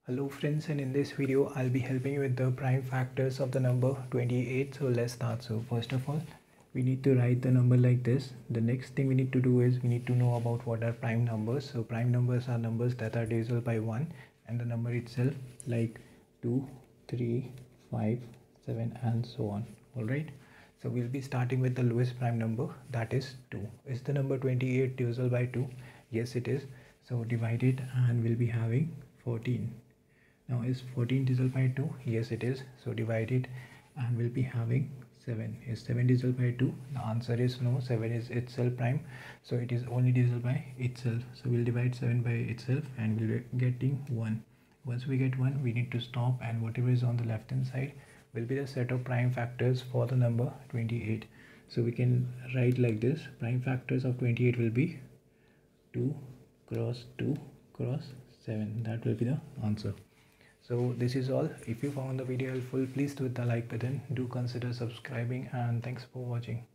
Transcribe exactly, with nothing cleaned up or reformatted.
Hello friends, and in this video I'll be helping you with the prime factors of the number twenty-eight. So let's start. So first of all, we need to write the number like this. The next thing we need to do is we need to know about what are prime numbers. So prime numbers are numbers that are divisible by one and the number itself, like two, three, five, seven and so on. Alright, so we'll be starting with the lowest prime number, that is two. Is the number twenty-eight divisible by two? Yes, it is. So divide it and we'll be having fourteen. Now is fourteen divisible by two? Yes, it is. So divide it and we'll be having seven. Is seven divisible by two? The answer is no. seven is itself prime, so it is only divisible by itself. So we'll divide seven by itself and we'll be getting one. Once we get one, we need to stop, and whatever is on the left hand side will be the set of prime factors for the number twenty-eight. So we can write like this: prime factors of twenty-eight will be two cross two cross seven. That will be the answer. So this is all. If you found the video helpful, please hit the like button. Do consider subscribing, and thanks for watching.